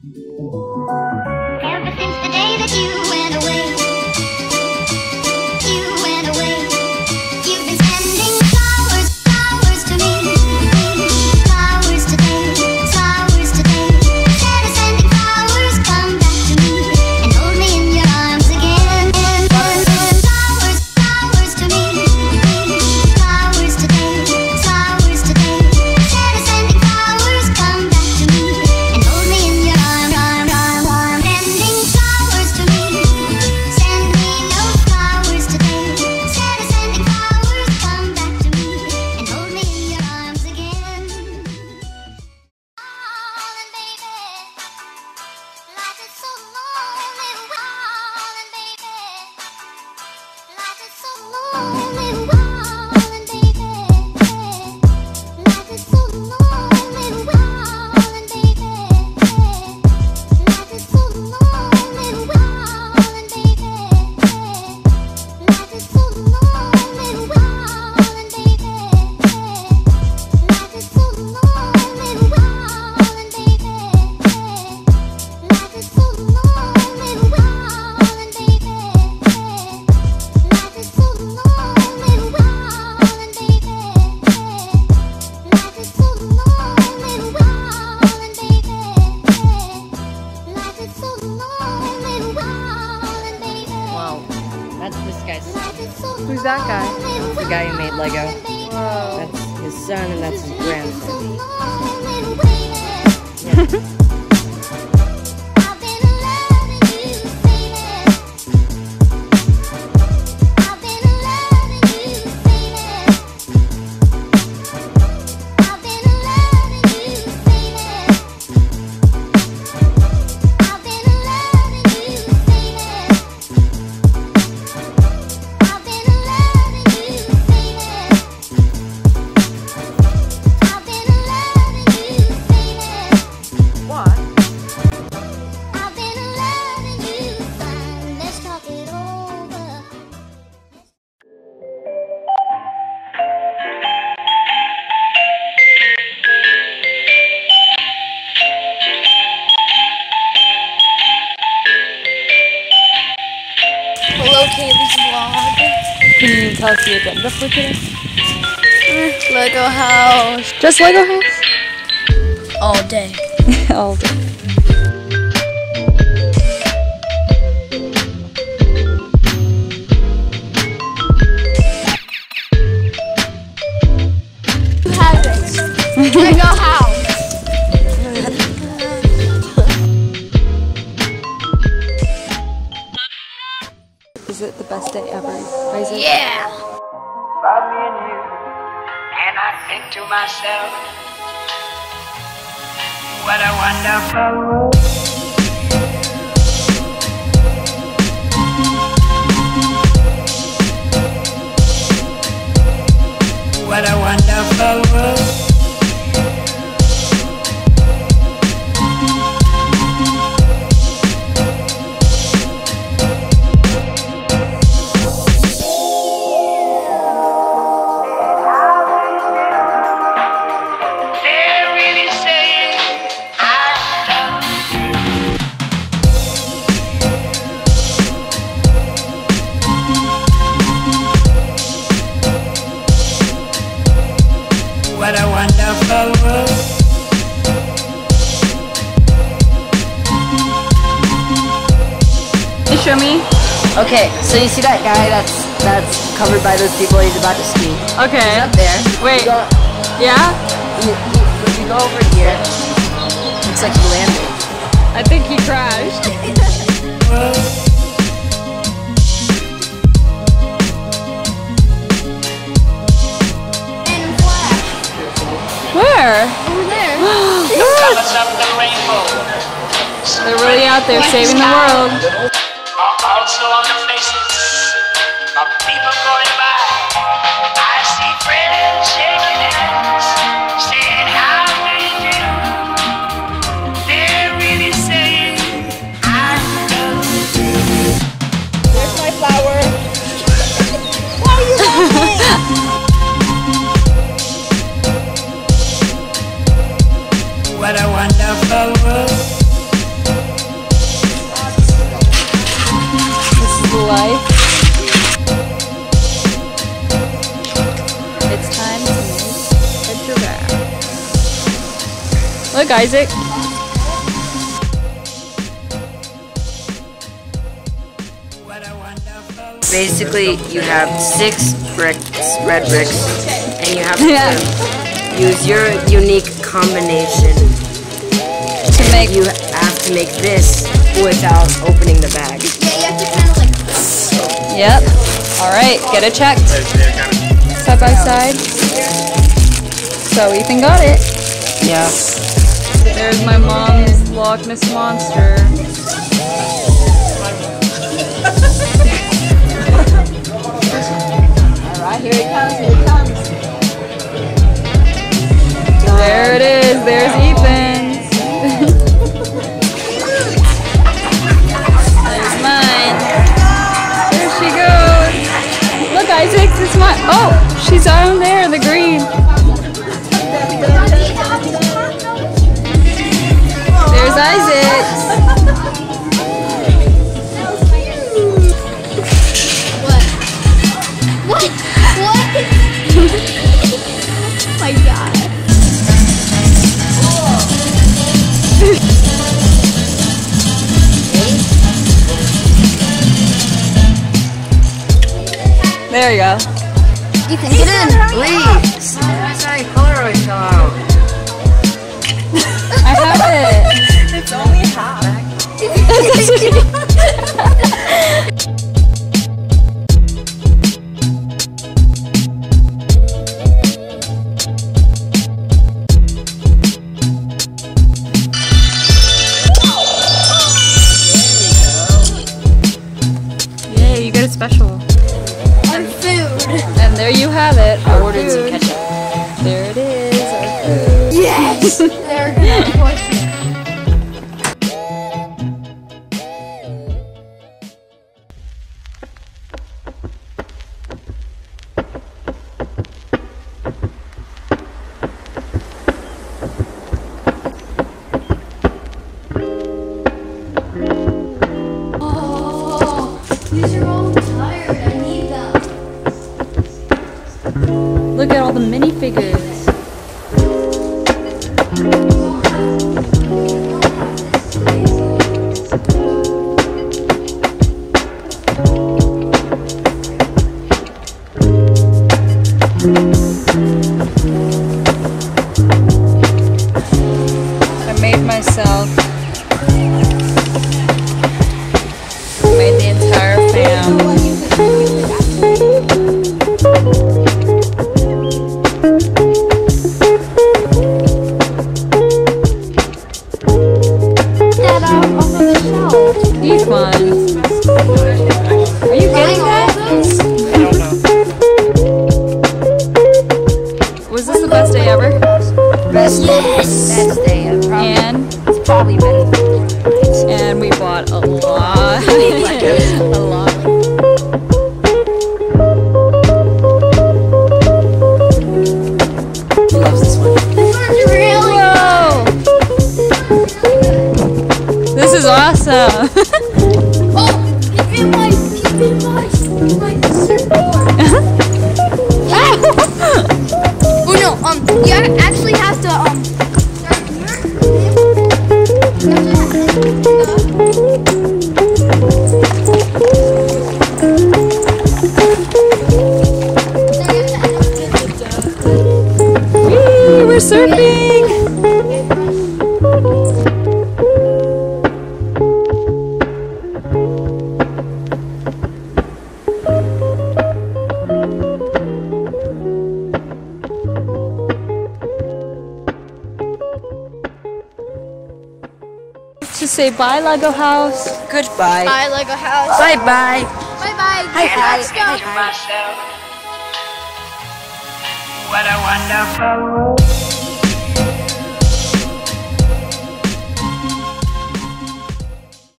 Ever since the day that you went away, you've been sending flowers, flowers to me, flowers today, instead of sending flowers, come back to me and hold me in your arms again. Flowers, flowers to me, flowers today, instead of sending flowers, come back to me and hold me in your arms. Sending flowers to me, send me no flowers today, instead of sending flowers, come back to me and hold me in your arms again. Darling baby, life is so lonely. Darling baby, life is so lonely. Darling baby, life is so lonely. Darling baby, life is so lonely. Darling baby, life is so lonely. Darling baby, life is so lonely. Darling baby, life is so lonely. Darling baby, life is so lonely. Darling baby, life is so lonely. Darling baby, life is so lonely. Darling baby, Wow, that's this guy's son. life is so Who's that guy? lonely. The guy who made Lego. Whoa. That's his son and that's his grandson. Yeah. I've been loving you, baby. I've been loving you, baby. I've been loving you, baby. I've been loving you, baby. I've been loving you, baby. I've been loving you, baby. What? I've been loving you, fine. Let's talk it over. Hello, Kaylee's vlog. Can you tell us the agenda for today? Lego house. Just Lego house? All day. All day. Lego house. Is it the best day ever, Isaac? Yeah. About me and you, and I think to myself, what a wonderful world. What a wonderful world. They're really saying I love you. What a wonderful world. Can you show me? Okay, so you see that guy that's covered by those people? He's about to ski. Okay. Up there. Wait. You go, Yeah? you go over here. Looks like he landed. I think he crashed. Where? Colors of the rainbow They're really out there saving the world. are also on the faces of people going by. I see friends shaking hands, saying how do you do. They're really saying I love you. There's my flower. Why are you laughing? What a wonderful world. Look, Isaac. Basically, you have 6 bricks, red bricks, and you have to use your unique combination. To make. You have to make this without opening the bag. Yep. All right, get it checked. Side by side. So Ethan got it. Yeah. There's my mom's Loch Ness monster. Alright, here it comes, here it comes. There it is, there's Ethan's. There's mine. There she goes. Look, Isaac, it's mine. Oh, she's down there, the green. There's Isaac. What? Oh my god. There you go. You can get in. Please! Sorry, Polaroid fell out. I have it. It's only half. Yay, you get it special. And food. And there you have it. I Our ordered some food. ketchup. There it is. Our food. Yes! They're gonna push me. These are all tired. I need them. Look at all the minifigures. I made myself. I made the entire fam. That off of the shelf. These ones. Are you getting that? I don't know. Was this the best day ever? Best day. And It's probably been. and we bought a lot. A lot. Who loves this one? Really? Whoa! This is awesome. Oh, he's in my surfboard. Oh no, you actually have to start Whee, we're surfing. To say bye, Lego House. Goodbye. Bye, Lego house. Bye bye. Bye bye. Hi, Let's go. myself. What a wonderful world.